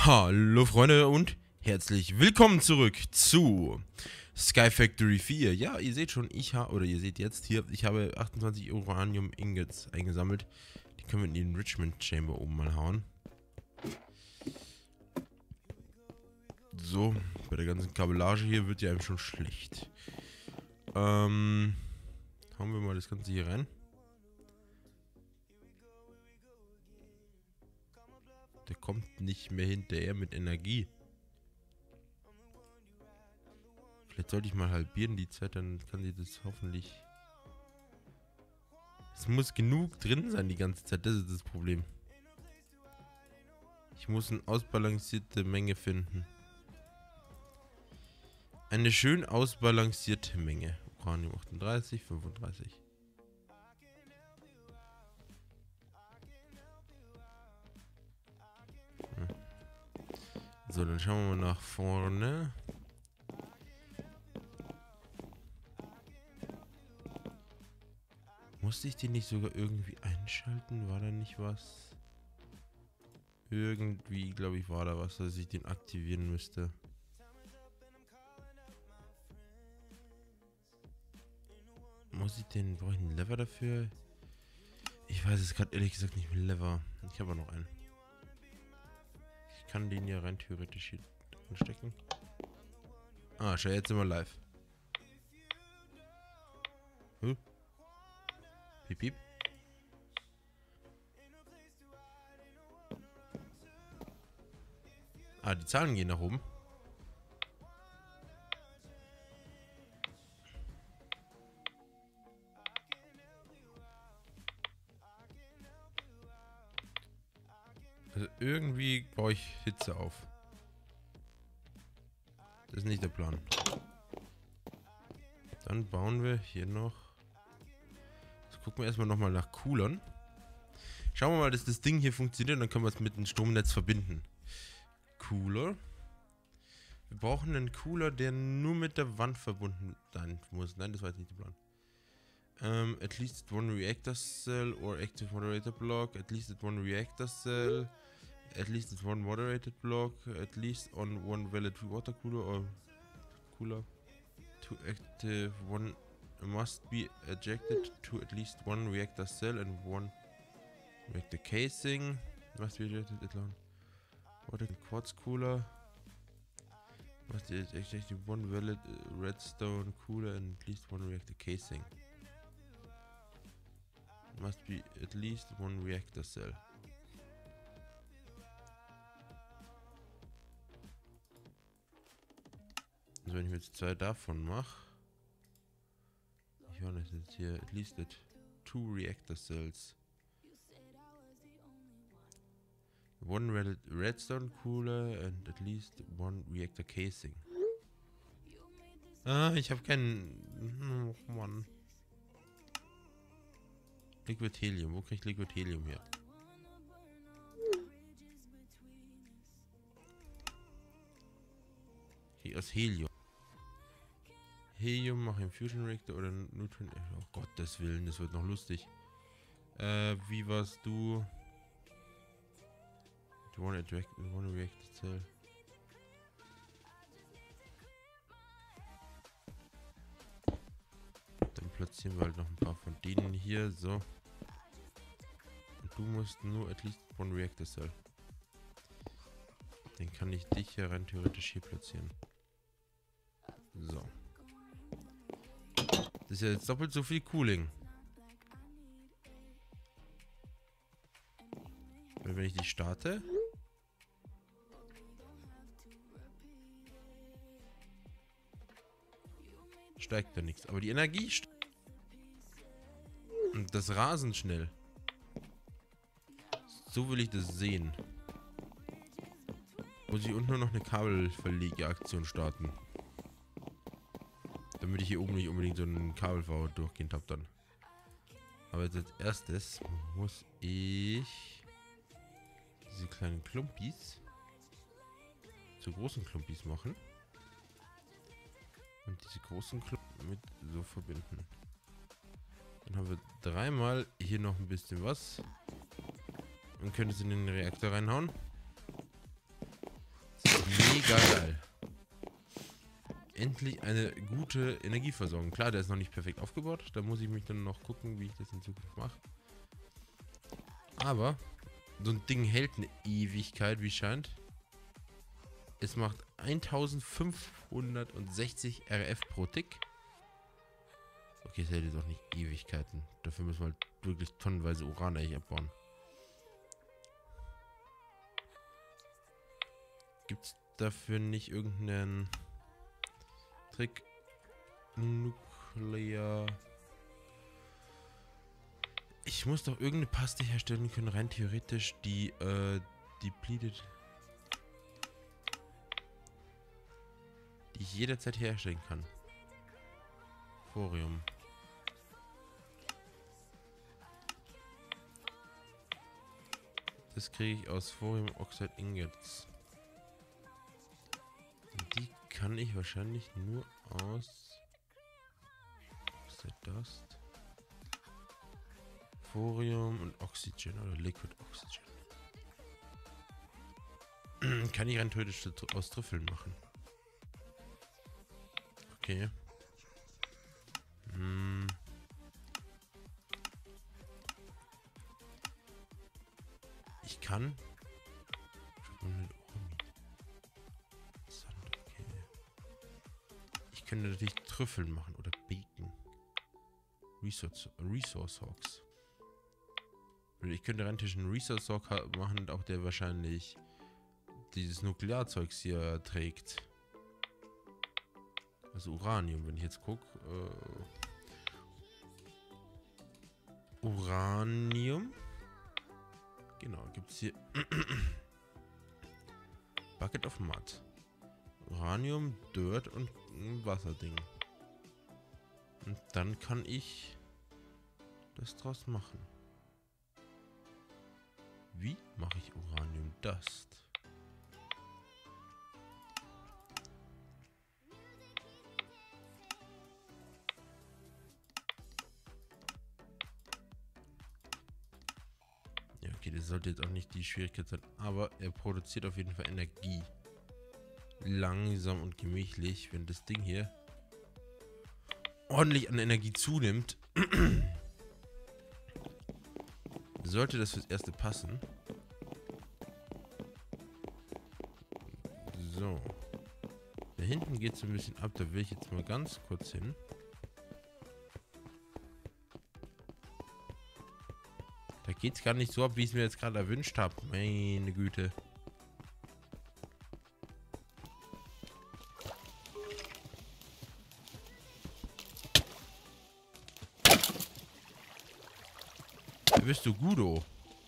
Hallo Freunde und herzlich willkommen zurück zu Sky Factory 4. Ja, ihr seht schon, ihr seht jetzt hier, ich habe 28 Uranium Ingots eingesammelt. Die können wir in den Enrichment Chamber oben mal hauen. So, bei der ganzen Kabellage hier wird ja einem schon schlecht. Hauen wir mal das Ganze hier rein. Der kommt nicht mehr hinterher mit Energie. Vielleicht sollte ich mal halbieren die Zeit, dann kann sie das hoffentlich... Es muss genug drin sein die ganze Zeit, das ist das Problem. Ich muss eine ausbalancierte Menge finden. Eine schön ausbalancierte Menge. Uranium 38, 35. So, dann schauen wir mal nach vorne. Musste ich den nicht sogar irgendwie einschalten? War da nicht was? Irgendwie, glaube ich, war da was, dass ich den aktivieren müsste. Muss ich den... Brauche ich einen Lever dafür? Ich weiß es gerade ehrlich gesagt nicht mit Lever. Ich habe noch einen. Ich kann den ja rein theoretisch hier anstecken. Ah, schau, jetzt sind wir live. Piep, piep. Ah, die Zahlen gehen nach oben. Also irgendwie baue ich Hitze auf. Das ist nicht der Plan. Dann bauen wir hier noch... Jetzt gucken wir erstmal nochmal nach Coolern. Schauen wir mal, dass das Ding hier funktioniert und dann können wir es mit dem Stromnetz verbinden. Cooler. Wir brauchen einen Cooler, der nur mit der Wand verbunden sein muss. Nein, das war jetzt nicht der Plan. At least one reactor cell or active moderator block. At least at one reactor cell. At least at one moderated block. At least on one valid water cooler or cooler. To active one must be ejected to at least one reactor cell and one reactor casing. Must be ejected at one water quartz cooler. Must be ejected one valid redstone cooler and at least one reactor casing. Must be at least one reactor cell. Also wenn ich jetzt zwei davon mache, ich war das jetzt hier, at least at two reactor cells. One redstone cooler and at least one reactor casing. Ah, ich habe keinen... Oh Mann. Liquid Helium. Wo krieg ich Liquid Helium her? Okay, aus Helium. Helium mache ich im Fusion Reactor oder Neutron... Oh Gottes Willen, das wird noch lustig. Wie warst du? One reactor cell. Dann platzieren wir halt noch ein paar von denen hier, so. Und du musst nur at least one reactor cell. Den kann ich dich ja rein theoretisch hier platzieren. So. Das ist ja jetzt doppelt so viel Cooling. Weil wenn ich die starte... steigt da nichts. Aber die Energie steigt. Und das rasend schnell. So will ich das sehen. Muss ich unten nur noch eine Kabelverlegeaktion starten. Damit ich hier oben nicht unbedingt so einen Kabelbau durchgehend habe dann. Aber jetzt als erstes muss ich diese kleinen Klumpis zu großen Klumpis machen. Und diese großen Klumpen mit so verbinden. Dann haben wir dreimal hier noch ein bisschen was. Und können es in den Reaktor reinhauen. Geil. Endlich eine gute Energieversorgung. Klar, der ist noch nicht perfekt aufgebaut. Da muss ich mich dann noch gucken, wie ich das in Zukunft mache. Aber so ein Ding hält eine Ewigkeit, wie scheint. Es macht 1560 RF pro Tick. Okay, es hält jetzt auch nicht Ewigkeiten. Dafür müssen wir halt wirklich tonnenweise Uran eigentlich abbauen. Gibt es dafür nicht irgendeinen Trick? Nuklear. Ich muss doch irgendeine Paste herstellen können, rein theoretisch, die depleted. Die ich jederzeit herstellen kann. Thorium. Das kriege ich aus Thorium Oxide Ingots. Und die kann ich wahrscheinlich nur aus Oxide Dust, Thorium und Oxygen oder Liquid Oxygen. Kann ich rein theoretisch aus Trüffeln machen. Okay. Ich kann. Okay. Ich könnte natürlich Trüffeln machen oder Bacon. Resource Hawks. Ich könnte rein theoretisch einen Resource Hawk machen, auch der wahrscheinlich dieses Nuklearzeugs hier trägt. Also Uranium, wenn ich jetzt gucke. Uranium. Genau, gibt es hier Bucket of Mud. Uranium, Dirt und ein Wasserding. Und dann kann ich das draus machen. Wie mache ich Uranium Dust? Ja, okay, das sollte jetzt auch nicht die Schwierigkeit sein, aber er produziert auf jeden Fall Energie. Langsam und gemächlich, wenn das Ding hier ordentlich an Energie zunimmt, sollte das fürs Erste passen. So. Da hinten geht es ein bisschen ab, da will ich jetzt mal ganz kurz hin. Da geht es gar nicht so ab, wie ich es mir jetzt gerade erwünscht habe. Meine Güte. Da bist du Gudo.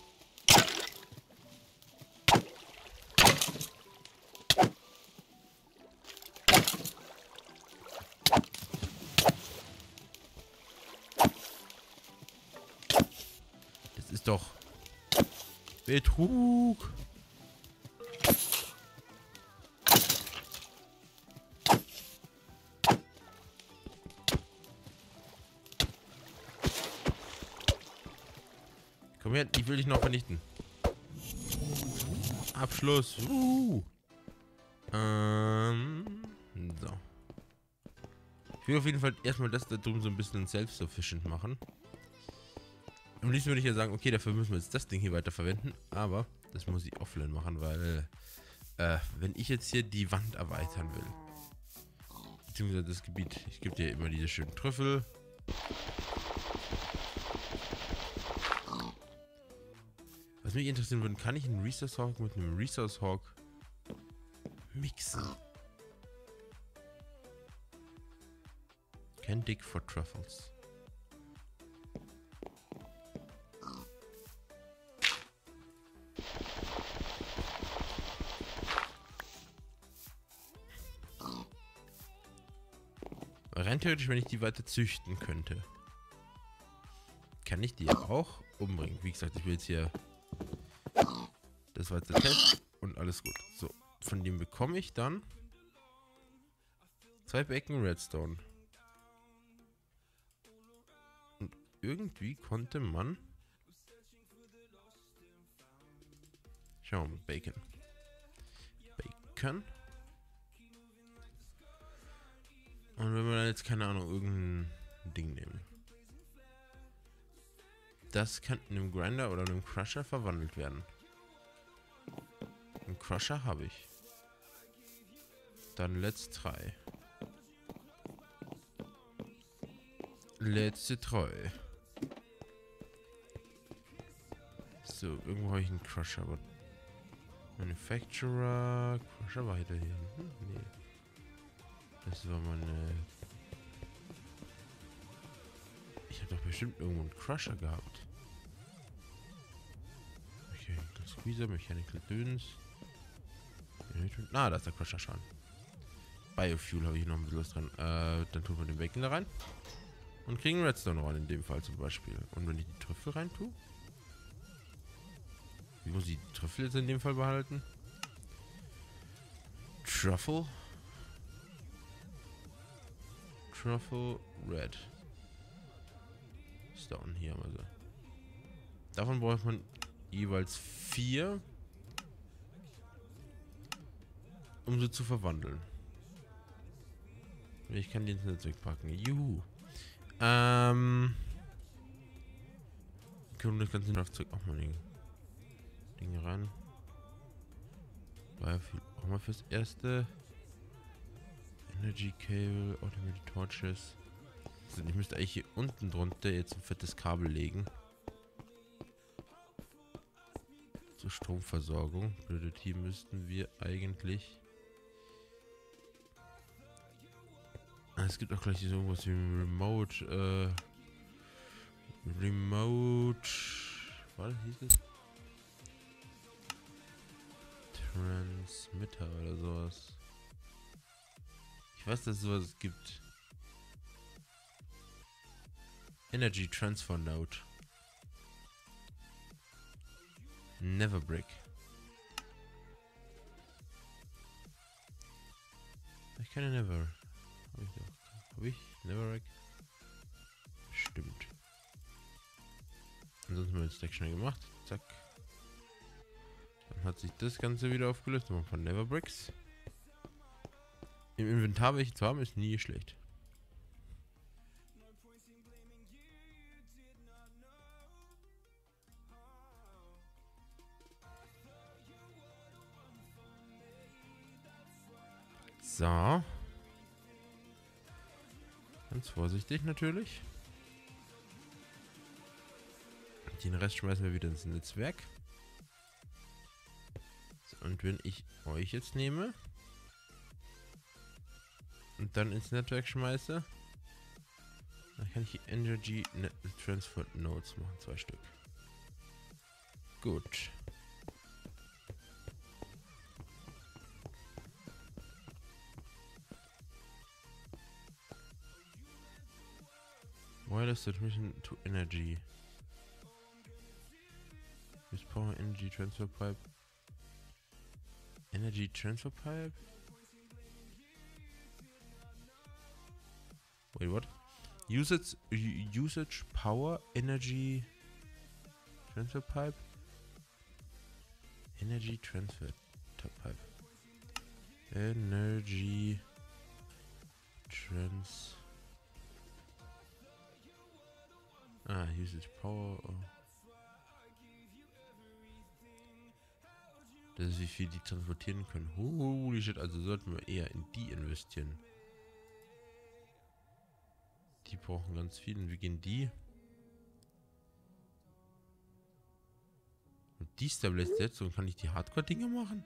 Das ist doch Betrug. Komm her, ich will dich noch vernichten. Abschluss. So. Ich will auf jeden Fall erstmal das da drüben so ein bisschen self-sufficient machen. Am liebsten würde ich ja sagen, okay, dafür müssen wir jetzt das Ding hier weiter verwenden. Aber das muss ich offline machen, weil wenn ich jetzt hier die Wand erweitern will, beziehungsweise das Gebiet, ich gebe dir immer diese schönen Trüffel. Was mich interessieren würde, kann ich einen Resource Hawk mit einem Resource Hawk mixen? Can dig for truffles. Rein theoretisch, wenn ich die weiter züchten könnte, kann ich die auch umbringen. Wie gesagt, ich will jetzt hier das war jetzt der Test und alles gut. So, von dem bekomme ich dann 2 Becken Redstone. Und irgendwie konnte man... Schauen wir mal, Bacon. Bacon. Und wenn wir dann jetzt, keine Ahnung, irgendein Ding nehmen. Das kann in einem Grinder oder einem Crusher verwandelt werden. Einen Crusher habe ich. Dann let's try. Let's try. So, irgendwo habe ich einen Crusher. Aber Manufacturer. Crusher weiter hier. Nee. Das war meine. Ich habe doch bestimmt irgendwo einen Crusher gehabt. Okay, Squeezer, Mechanical Döns. Ah, da ist der Crusher schon. Biofuel habe ich noch ein bisschen was dran. Dann tun wir den Bacon da rein. Und kriegen Redstone rein, in dem Fall zum Beispiel. Und wenn ich die Trüffel rein tue? Wie muss ich die Trüffel jetzt in dem Fall behalten? Truffle. Truffle Red. Stone, hier haben wir sie. Davon braucht man jeweils 4, um sie zu verwandeln. Ich kann die ins Netzwerk packen. Juhu. Können das ganze Kraftzeug auch mal Dinge ran. Biofuel auch mal fürs erste. Energy Cable, Automated Torches. Also ich müsste eigentlich hier unten drunter jetzt ein fettes Kabel legen. Zur Stromversorgung. Blöde Team müssten wir eigentlich. Es gibt auch gleich irgendwas wie Remote. Was hieß es? Transmitter oder sowas. Ich weiß, dass es sowas gibt. Energy Transfer Node. Neverbrick. Ich kann ja Never. Hab ich? Neverbrick? Stimmt. Ansonsten haben wir den Stack schnell gemacht. Zack. Dann hat sich das Ganze wieder aufgelöst. Nochmal von Neverbricks. Im Inventar welche zu haben, ist nie schlecht. So. Ganz vorsichtig natürlich. Den Rest schmeißen wir wieder ins Netzwerk. So, und wenn ich euch jetzt nehme und dann ins Netzwerk schmeiße, dann kann ich die Energy Transfer Nodes machen, 2 Stück. Gut. Wireless transmission to energy. With power energy transfer pipe. Energy transfer pipe? Wait, what? Usage power energy transfer pipe? Energy transfer pipe. Energy trans. Usage power. Oh. Das ist wie viel die transportieren können. Holy shit, also sollten wir eher in die investieren. Die brauchen ganz viel. Und wie gehen die? Und die stabilisiert jetzt und kann ich die Hardcore-Dinge machen?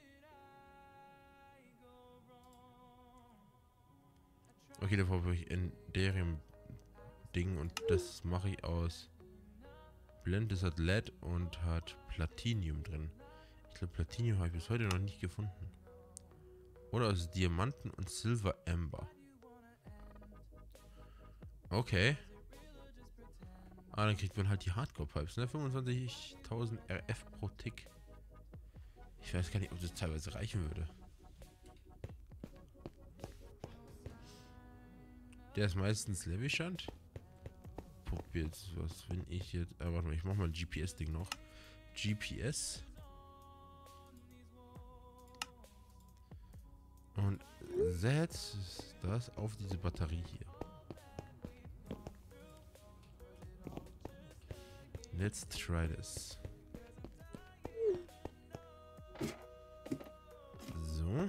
Okay, da brauche ich Enderium-Ding und das mache ich aus Blend. Das hat LED und hat Platinium drin. Ich glaube, Platinium habe ich bis heute noch nicht gefunden. Oder aus Diamanten und Silver Amber. Okay. Ah, dann kriegt man halt die Hardcore-Pipes, ne? 25.000 RF pro Tick. Ich weiß gar nicht, ob das teilweise reichen würde. Der ist meistens Levelstand. Probiert was, wenn ich jetzt. Warte mal, ich mach mal ein GPS-Ding noch. GPS. Und Set das auf diese Batterie hier. Let's try this. So.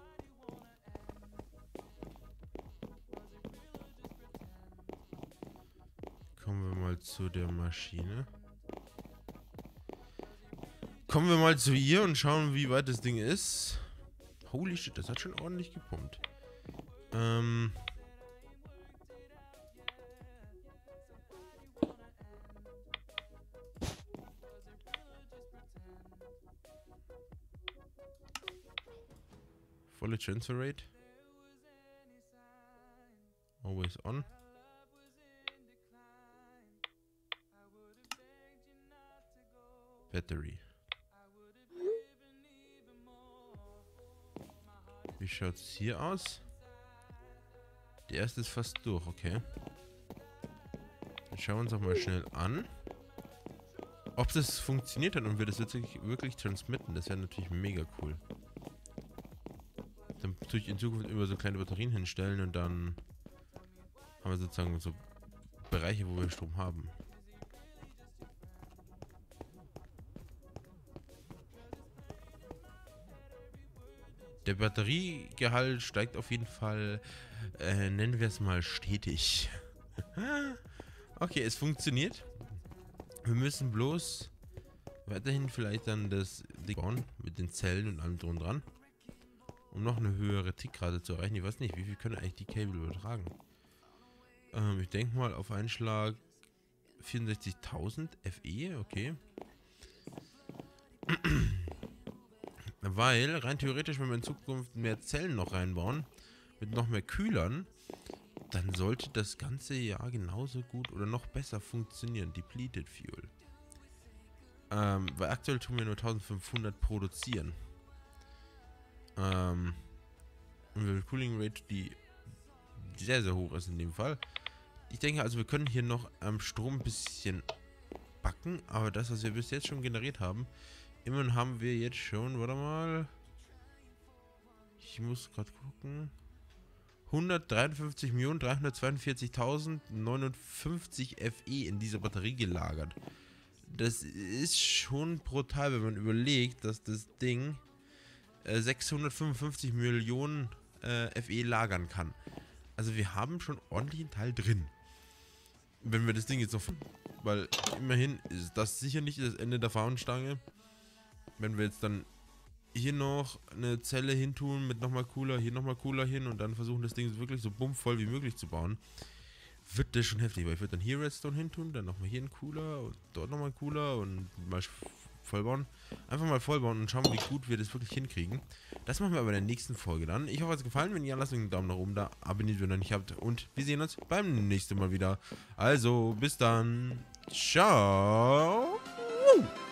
Kommen wir mal zu der Maschine. Kommen wir mal zu ihr und schauen, wie weit das Ding ist. Holy shit, das hat schon ordentlich gepumpt. Volle Transfer Rate. Always on. Battery. Wie schaut es hier aus? Der erste ist fast durch, okay. Dann schauen wir uns auch mal schnell an, ob das funktioniert hat und wir das wirklich transmitten. Das wäre natürlich mega cool. Dann tue ich in Zukunft immer so kleine Batterien hinstellen und dann haben wir sozusagen so Bereiche, wo wir Strom haben. Der Batteriegehalt steigt auf jeden Fall, nennen wir es mal stetig. Okay, es funktioniert. Wir müssen bloß weiterhin vielleicht dann das Ding bauen mit den Zellen und allem drum und dran, um noch eine höhere Tickrate zu erreichen. Ich weiß nicht, wie viel können eigentlich die Cable übertragen. Ich denke mal auf einen Schlag 64.000 FE, okay. Weil, rein theoretisch, wenn wir in Zukunft mehr Zellen noch reinbauen, mit noch mehr Kühlern, dann sollte das ganze Jahr genauso gut oder noch besser funktionieren. Depleted Fuel. Weil aktuell tun wir nur 1500 produzieren. Und eine Cooling Rate, die sehr, sehr hoch ist in dem Fall. Ich denke also, wir können hier noch am Strom ein bisschen backen, aber das, was wir bis jetzt schon generiert haben, immerhin haben wir jetzt schon, warte mal, ich muss gerade gucken, 153.342.059 FE in dieser Batterie gelagert. Das ist schon brutal, wenn man überlegt, dass das Ding 655 Millionen FE lagern kann. Also wir haben schon ordentlich einen Teil drin. Wenn wir das Ding jetzt noch... Weil immerhin ist das sicher nicht das Ende der Fahnenstange. Wenn wir jetzt dann hier noch eine Zelle hintun mit nochmal Cooler, hier nochmal Cooler hin und dann versuchen das Ding wirklich so bummvoll wie möglich zu bauen, wird das schon heftig. Weil ich würde dann hier Redstone hintun, dann nochmal hier einen Cooler und dort nochmal Cooler und mal vollbauen. Einfach mal vollbauen und schauen, wie gut wir das wirklich hinkriegen. Das machen wir aber in der nächsten Folge dann. Ich hoffe, es hat gefallen. Wenn ja, lasst einen Daumen nach oben da. Abonniert, wenn ihr noch nicht habt. Und wir sehen uns beim nächsten Mal wieder. Also, bis dann. Ciao.